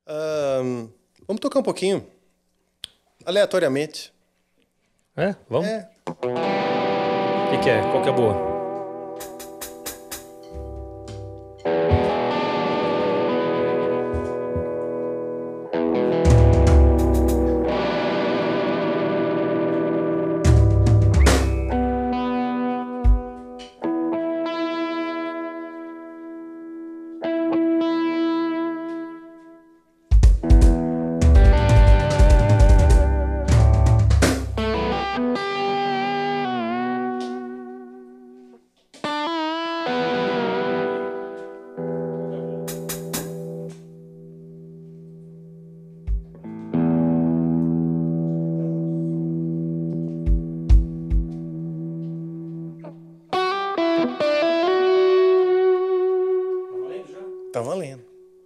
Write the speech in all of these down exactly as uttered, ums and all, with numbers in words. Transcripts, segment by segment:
Ahn, vamos tocar um pouquinho. Aleatoriamente. É? Vamos? É. O que, que é? Qual que é a boa? Tá valendo.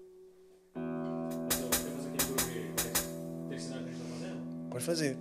Pode fazer.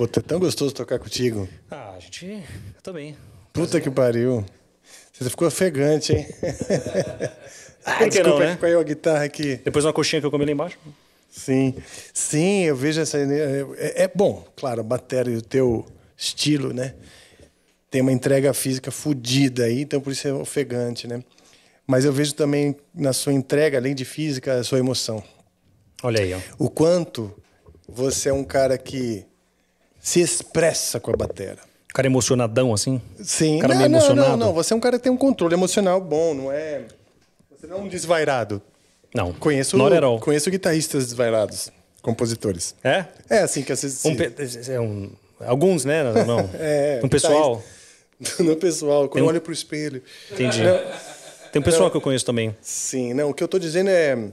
Puta, é tão gostoso tocar contigo. Ah, a gente... Eu também. Puta que pariu. Você ficou ofegante, hein? Ah, Por que desculpa, não, né? caiu a guitarra aqui. Depois uma coxinha que eu comi lá embaixo. Sim, sim, eu vejo essa... É, é bom, claro, a bateria e o teu estilo, né? Tem uma entrega física fodida aí, então por isso é ofegante, né? Mas eu vejo também na sua entrega, além de física, a sua emoção. Olha aí, ó. O quanto você é um cara que se expressa com a bateria. Cara emocionadão, assim? Sim. Cara não, meio não, emocionado? não, não. Você é um cara que tem um controle emocional bom, não é... Você não é um desvairado. Não. Conheço, Not at all. conheço guitarristas desvairados, compositores. É? É assim que às vezes... Um, pe- é um- alguns, né? Não. É, um pessoal. No pessoal, quando um- eu olho pro espelho. Entendi. Não, Tem um pessoal não. que eu conheço também. Sim, não. O que eu tô dizendo é,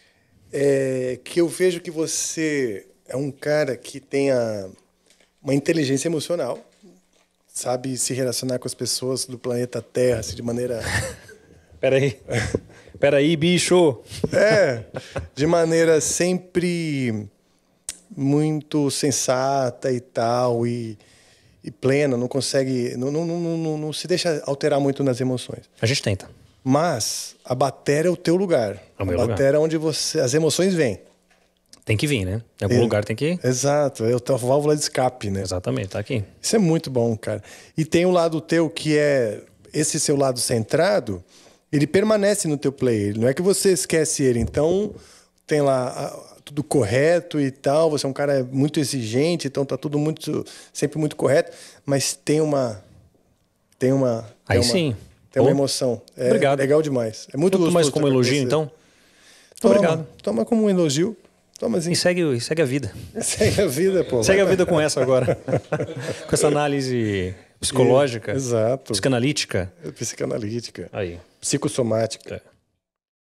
é que eu vejo que você é um cara que tenha uma inteligência emocional, sabe se relacionar com as pessoas do planeta Terra assim, de maneira... Peraí. Peraí, bicho. É, de maneira sempre muito sensata e tal, e, e plena, não consegue, não, não, não, não, não se deixa alterar muito nas emoções. A gente tenta. Mas a bateria é o teu lugar. É o meu a lugar. bateria é onde você, as emoções vêm. Tem que vir, né? Em algum É. lugar tem que ir. Exato, é a tua válvula de escape, né? Exatamente, tá aqui. Isso é muito bom, cara. E tem um lado teu que é esse seu lado centrado, ele permanece no teu play. Não é que você esquece ele. Então, tem lá ah, tudo correto e tal. Você é um cara muito exigente, então tá tudo muito sempre muito correto. Mas tem uma tem uma Aí tem uma, sim. tem uma Pô, emoção. É obrigado. legal demais. É muito Muito gostoso. mais como tocar com elogio, você. então. Toma, Obrigado. Toma como um elogio. Toma assim. E segue, e segue a vida. Segue a vida, pô. Segue a vida com essa agora. Com essa análise psicológica, Exato. psicanalítica. Psicanalítica. Aí. Psicossomática. É.